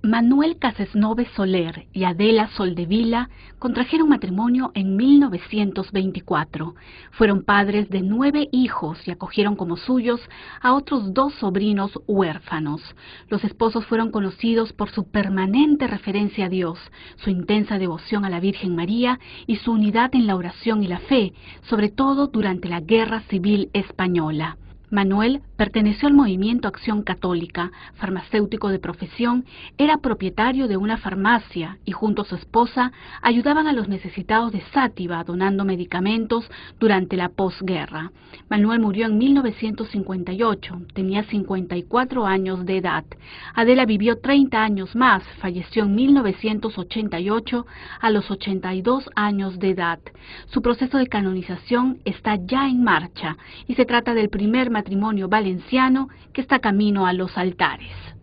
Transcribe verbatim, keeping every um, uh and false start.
Manuel Casesnoves Soler y Adela Soldevila contrajeron matrimonio en mil novecientos veinticuatro. Fueron padres de nueve hijos y acogieron como suyos a otros dos sobrinos huérfanos. Los esposos fueron conocidos por su permanente referencia a Dios, su intensa devoción a la Virgen María y su unidad en la oración y la fe, sobre todo durante la Guerra Civil Española. Manuel perteneció al movimiento Acción Católica, farmacéutico de profesión, era propietario de una farmacia y junto a su esposa ayudaban a los necesitados de Sátiva donando medicamentos durante la posguerra. Manuel murió en mil novecientos cincuenta y ocho, tenía cincuenta y cuatro años de edad. Adela vivió treinta años más, falleció en mil novecientos ochenta y ocho a los ochenta y dos años de edad. Su proceso de canonización está ya en marcha y se trata del primer matrimonio valenciano que está camino a los altares.